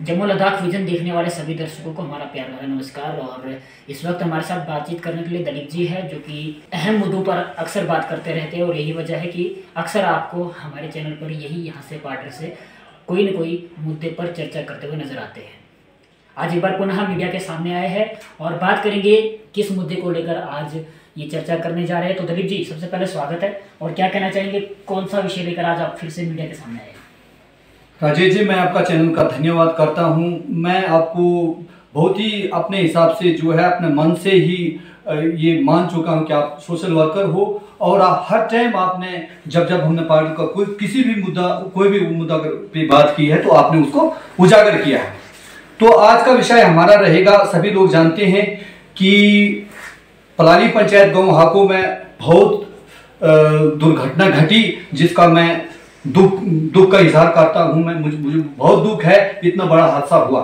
Jammu Ladakh vision देखने वाले सभी दर्शकों को हमारा प्यार भरा नमस्कार। और इस वक्त हमारे साथ बातचीत करने के लिए दलीप जी है, जो कि अहम मुद्दों पर अक्सर बात करते रहते हैं। और यही वजह है कि अक्सर आपको हमारे चैनल पर यहाँ से पार्टर से कोई न कोई मुद्दे पर चर्चा करते हुए नजर आते हैं। आज एक बार पुनः मीडिया के सामने आए हैं और बात करेंगे किस मुद्दे को लेकर आज ये चर्चा करने जा रहे हैं। तो दलीप जी, सबसे पहले स्वागत है और क्या कहना चाहेंगे, कौन सा विषय लेकर आज आप फिर से मीडिया के सामने आए? राजेश जी, मैं आपका चैनल का धन्यवाद करता हूं। मैं आपको बहुत ही अपने हिसाब से जो है अपने मन से ही ये मान चुका हूं कि आप सोशल वर्कर हो और आप हर टाइम आपने जब हमने पार्टी का कोई भी मुद्दा पे बात की है तो आपने उसको उजागर किया है। तो आज का विषय हमारा रहेगा, सभी लोग जानते हैं कि पलाली पंचायत गांव हाको में बहुत दुर्घटना घटी, जिसका मैं दुख का इजहार करता हूं। मुझे बहुत दुख है, इतना बड़ा हादसा हुआ।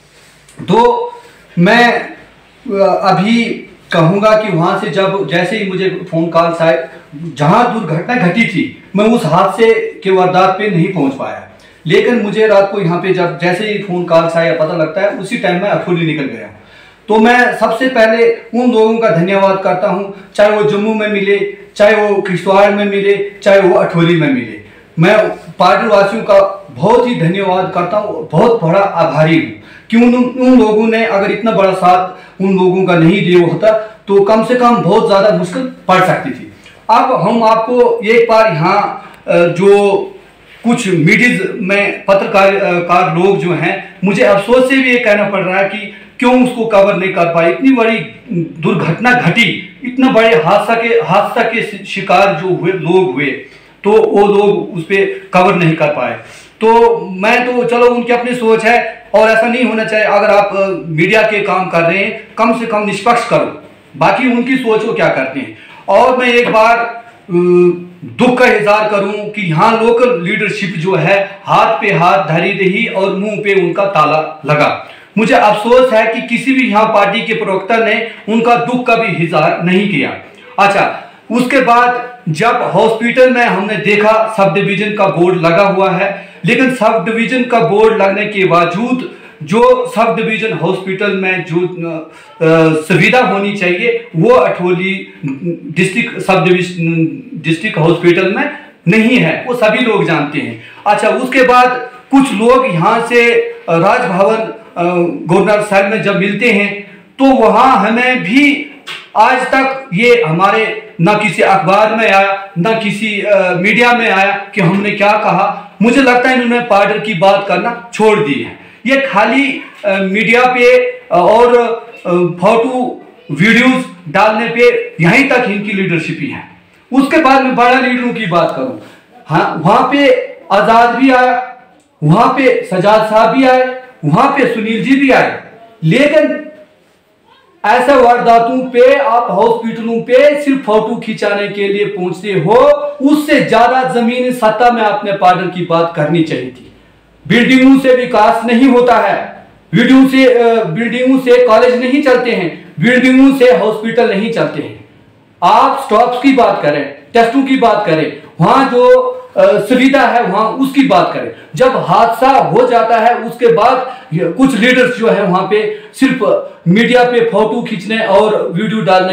तो मैं अभी कहूंगा कि वहां से जैसे ही मुझे फोन कॉल आए, जहां दुर्घटना घटी थी मैं उस हादसे के वारदात पे नहीं पहुंच पाया, लेकिन मुझे रात को यहाँ पे जैसे ही फोन कॉल आया पता लगता है, उसी टाइम मैं अठोली निकल गया। तो मैं सबसे पहले उन लोगों का धन्यवाद करता हूँ, चाहे वो जम्मू में मिले, चाहे वो किश्तवाड़ में मिले, चाहे वो अठोली में मिले। मैं पार्टी वासियों का बहुत ही धन्यवाद करता हूँ, बहुत बड़ा आभारी हूँ कि उन लोगों ने अगर इतना बड़ा साथ उन लोगों का नहीं दिया होता तो कम से कम बहुत ज़्यादा मुश्किल पड़ सकती थी। अब हम आपको एक बार यहाँ जो कुछ मीडिया में पत्रकार लोग जो हैं, मुझे अफसोस से भी ये कहना पड़ रहा है कि क्यों उसको कवर नहीं कर पाए। इतनी बड़ी दुर्घटना घटी, इतना बड़े हादसा के शिकार जो लोग हुए, तो वो लोग उस पर कवर नहीं कर पाए। तो मैं तो चलो उनकी अपनी सोच है और ऐसा नहीं होना चाहिए। अगर आप मीडिया के काम कर रहे हैं, कम से कम निष्पक्ष करो, बाकी उनकी सोच वो क्या करते हैं। और मैं एक बार दुख का इजहार करूं कि यहाँ लोकल लीडरशिप जो है हाथ पे हाथ धरी रही और मुंह पे उनका ताला लगा। मुझे अफसोस है कि किसी भी यहाँ पार्टी के प्रवक्ता ने उनका दुख का भी इजहार नहीं किया। अच्छा, उसके बाद जब हॉस्पिटल में हमने देखा सब डिवीजन का बोर्ड लगा हुआ है, लेकिन सब डिवीजन का बोर्ड लगने के बावजूद जो सब डिवीजन हॉस्पिटल में जो सुविधा होनी चाहिए वो अठोली डिस्ट्रिक्ट हॉस्पिटल में नहीं है, वो सभी लोग जानते हैं। अच्छा, उसके बाद कुछ लोग यहाँ से राजभवन गवर्नर साहब में जब मिलते हैं तो वहाँ हमें भी आज तक ये हमारे ना किसी अखबार में आया ना किसी मीडिया में आया कि हमने क्या कहा। मुझे लगता है इन्होंने पार्टी की बात करना छोड़ दी है। ये खाली मीडिया पे और फोटो वीडियोस डालने पे यहीं तक इनकी लीडरशिप ही है। उसके बाद में बड़ा लीडरों की बात करूं, हाँ, वहां पे आजाद भी आया, वहां पे सजाद साहब भी आए, वहां पे सुनील जी भी आए, लेकिन ऐसे वारदातों पे आप हॉस्पिटलों पे सिर्फ फोटो खिंचाने के लिए पहुंचते हो। उससे ज्यादा जमीनी सत्ता में आपने पार्टी की बात करनी चाहिए थी। बिल्डिंगों से विकास नहीं होता है, बिल्डिंगों से कॉलेज नहीं चलते हैं, बिल्डिंगों से हॉस्पिटल नहीं चलते हैं। आप स्टॉप्स की बात करें, टेस्टों की बात करें, वहां जो सुविधा है वहां उसकी बात करें। जब हादसा हो जाता है उसके बाद कुछ लीडर्स जो है वहां पे सिर्फ मीडिया पे फोटो खींचने और वीडियो डालने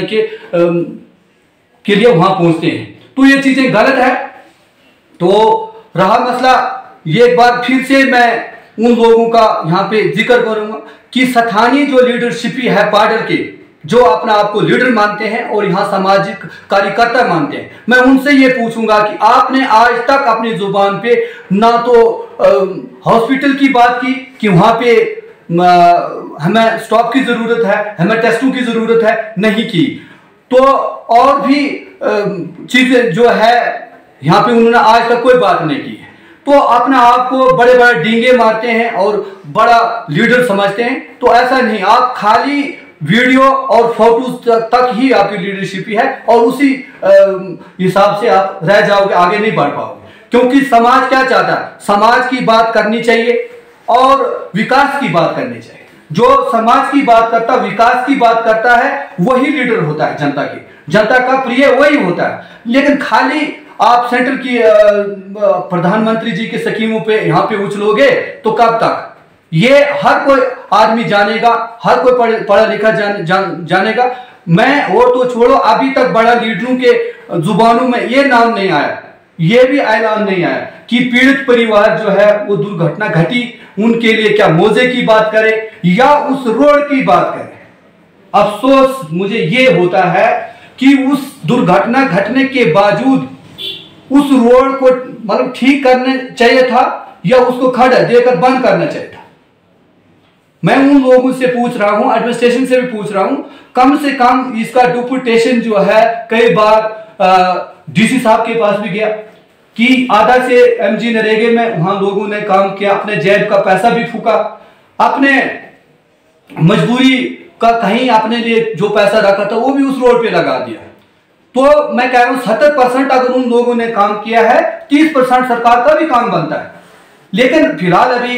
के लिए वहां पहुंचते हैं, तो ये चीजें गलत है। तो रहा मसला, ये एक बार फिर से मैं उन लोगों का यहाँ पे जिक्र करूंगा कि स्थानीय जो लीडरशिप है पार्टी के, जो अपना आपको लीडर मानते हैं और यहाँ सामाजिक कार्यकर्ता मानते हैं, मैं उनसे ये पूछूंगा कि आपने आज तक अपनी जुबान पे ना तो हॉस्पिटल की बात की कि वहाँ पे हमें स्टॉप की जरूरत है, हमें टेस्टों की जरूरत है, नहीं की। तो और भी चीजें जो है यहाँ पे उन्होंने आज तक कोई बात नहीं की है। तो अपना आप को बड़े बड़े डींगे मारते हैं और बड़ा लीडर समझते हैं, तो ऐसा नहीं। आप खाली वीडियो और फोटो तक ही आपकी लीडरशिप है और उसी हिसाब से आप रह जाओगे, आगे नहीं बढ़ पाओगे। क्योंकि समाज क्या चाहता है, समाज की बात करनी चाहिए और विकास की बात करनी चाहिए। जो समाज की बात करता, विकास की बात करता है, वही लीडर होता है जनता की, जनता का प्रिय वही होता है। लेकिन खाली आप सेंटर की प्रधानमंत्री जी की स्कीमों पे यहाँ पे उछलोगे तो कब तक? ये हर कोई आदमी जानेगा, हर कोई पढ़ा लिखा जानेगा। मैं और तो छोड़ो, अभी तक बड़ा लीडरों के जुबानों में ये नाम नहीं आया, ये भी ऐलान नहीं आया कि पीड़ित परिवार जो है वो दुर्घटना घटी उनके लिए क्या मुआवजे की बात करे या उस रोड की बात करे। अफसोस मुझे ये होता है कि उस दुर्घटना घटने के बावजूद उस रोड को मतलब ठीक करने चाहिए था या उसको खड़ा देकर बंद करना चाहिए था। मैं उन लोगों से पूछ रहा हूं, एडमिनिस्ट्रेशन से भी पूछ रहा हूं, कम से कम इसका डुप्लिकेशन जो है कई बार डीसी साहब के पास भी गया कि आधा से एमजी नरेगे में वहां लोगों ने काम किया, अपने जेब का पैसा भी फूका, अपने मजबूरी का कहीं अपने लिए जो पैसा रखा था वो भी उस रोड पे लगा दिया। तो मैं कह रहा हूं 70% अगर उन लोगों ने काम किया है, 30% सरकार का भी काम बनता है। लेकिन फिलहाल अभी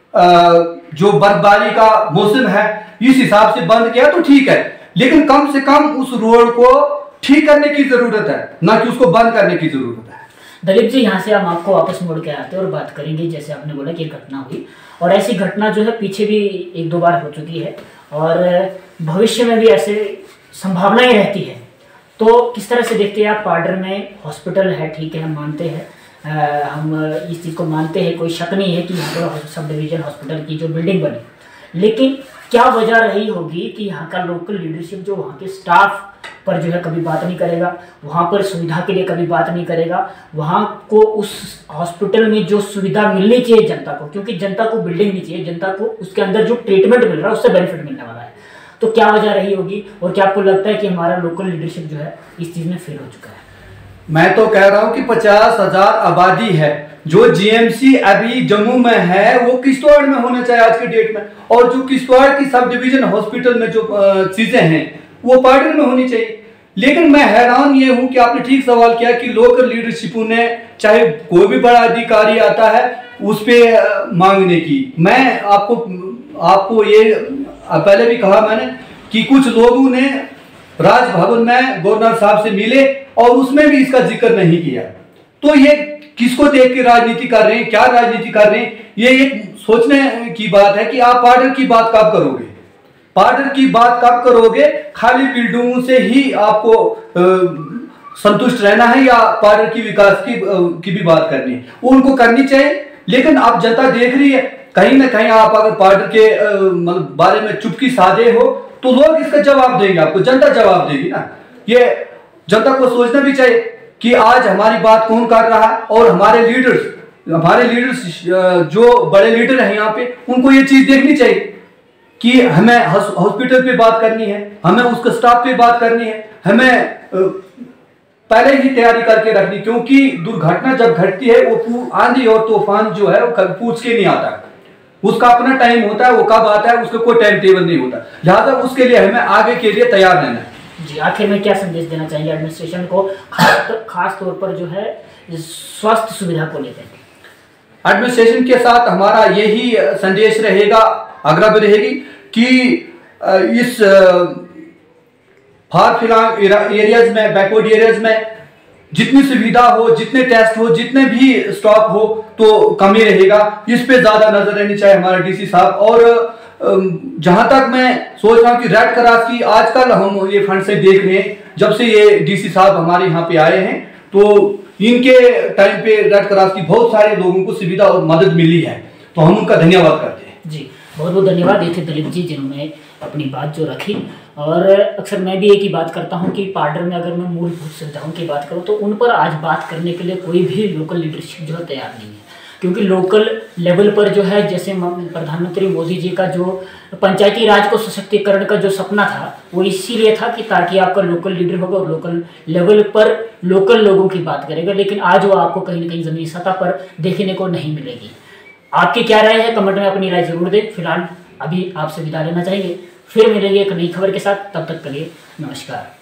जो बर्फबारी का मौसम है इस हिसाब से बंद किया तो ठीक है, लेकिन कम से कम उस रोड को ठीक करने की जरूरत है, ना कि उसको बंद करने की जरूरत है। दलीप जी, यहाँ से हम आपको वापस मोड़ के आते हैं और बात करेंगे, जैसे आपने बोला कि घटना हुई और ऐसी घटना जो है पीछे भी 1-2 बार हो चुकी है और भविष्य में भी ऐसे संभावनाएं रहती है। तो किस तरह से देखते हैं आप? पाडर में हॉस्पिटल है, ठीक है, हम मानते हैं, हम इस चीज़ को मानते हैं, कोई शक नहीं है कि यहाँ पर सब डिवीजन हॉस्पिटल की जो बिल्डिंग बनी, लेकिन क्या वजह रही होगी कि यहाँ का लोकल लीडरशिप जो वहाँ के स्टाफ पर जो है कभी बात नहीं करेगा, वहाँ पर सुविधा के लिए कभी बात नहीं करेगा, वहाँ को उस हॉस्पिटल में जो सुविधा मिलनी चाहिए जनता को, क्योंकि जनता को बिल्डिंग नहीं चाहिए, जनता को उसके अंदर जो ट्रीटमेंट मिल रहा है उससे बेनिफिट मिलने वाला है। तो क्या वजह रही होगी और क्या आपको लगता है कि हमारा लोकल लीडरशिप जो है इस चीज़ में फेल हो चुका है? मैं तो कह रहा हूं कि 50,000 आबादी है, जो जीएमसी अभी जम्मू में है वो किश्तवाड़ में होना चाहिए आज के डेट में, और जो किश्तवाड़ की सब डिवीजन हॉस्पिटल में जो चीजें हैं वो पाडर में होनी चाहिए। लेकिन मैं हैरान ये हूं कि आपने ठीक सवाल किया कि लोकल लीडरशिपों ने, चाहे कोई भी बड़ा अधिकारी आता है उस पर मांगने की। मैं आपको ये पहले भी कहा मैंने कि कुछ लोगों ने राजभवन में गवर्नर साहब से मिले और उसमें भी इसका जिक्र नहीं किया। तो ये किसको देख के राजनीति कर रहे हैं, क्या राजनीति कर रहे हैं? ये एक सोचने की बात है कि आप पाडर की बात कब करोगे, पाडर की बात कब करोगे? खाली बिल्डिंगों से ही आपको संतुष्ट रहना है या पाडर की विकास की भी बात करनी है? उनको करनी चाहिए, लेकिन अब जनता देख रही है, कहीं ना कहीं आप अगर पाडर के मतलब बारे में चुटकी साधे हो तो लोग इसका जवाब देंगे, आपको जनता जवाब देगी ना। ये जनता को सोचना भी चाहिए कि आज हमारी बात कौन कर रहा है, और हमारे लीडर्स जो बड़े लीडर हैं यहाँ पे, उनको ये चीज देखनी चाहिए कि हमें हॉस्पिटल पे बात करनी है, हमें उसके स्टाफ पे बात करनी है, हमें पहले ही तैयारी करके रखनी, क्योंकि दुर्घटना जब घटती है वो आंधी और तूफान जो है वो पूछ के नहीं आता, उसका अपना टाइम होता है, वो कब आता है उसका कोई टाइम टेबल नहीं होता। लिहाजा उसके लिए हमें आगे के लिए तैयार रहना है। जी, आखिर में क्या संदेश देना चाहिए एडमिनिस्ट्रेशन को, खास तौर पर जो है स्वास्थ्य सुविधा को लेकर? एडमिनिस्ट्रेशन के साथ हमारा यही संदेश रहेगा, आग्रह भी रहेगी कि इस फार फिलहाल एरियाज में, बैकवर्ड एरियाज में जितनी सुविधा हो, जितने टेस्ट हो, जितने भी स्टॉक हो तो कमी रहेगा। इस पे ज्यादा नजर रहनी चाहिए हमारे डीसी साहब। और जहां तक मैं सोच रहा हूं कि रेड क्रॉस की आजकल हम ये फंड से देख रहे हैं, जब से ये डीसी साहब हमारे यहाँ पे आए हैं तो इनके टाइम पे रेड क्रॉस की बहुत सारे लोगों को सुविधा और मदद मिली है, तो हम उनका धन्यवाद करते हैं। जी, बहुत बहुत धन्यवाद। ये थे दलीप जी जिन्होंने अपनी बात जो रखी। और अक्सर मैं भी एक ही बात करता हूं कि पाडर में अगर मैं मूलभूत सुविधाओं की बात करूं तो उन पर आज बात करने के लिए कोई भी लोकल लीडरशिप जो है तैयार नहीं है, क्योंकि लोकल लेवल पर जो है, जैसे प्रधानमंत्री मोदी जी का जो पंचायती राज को सशक्तिकरण का जो सपना था वो इसीलिए था कि ताकि आपका लोकल लीडर होगा और लोकल लेवल पर लोकल लोगों की बात करेगा, लेकिन आज वो आपको कहीं ना कहीं जमीनी सतह पर देखने को नहीं मिलेगी। आपकी क्या राय है? कमेंट में अपनी राय जरूर दें। फिलहाल अभी आपसे विदा लेना चाहेंगे, फिर मिलेंगे एक नई खबर के साथ, तब तक के लिए नमस्कार।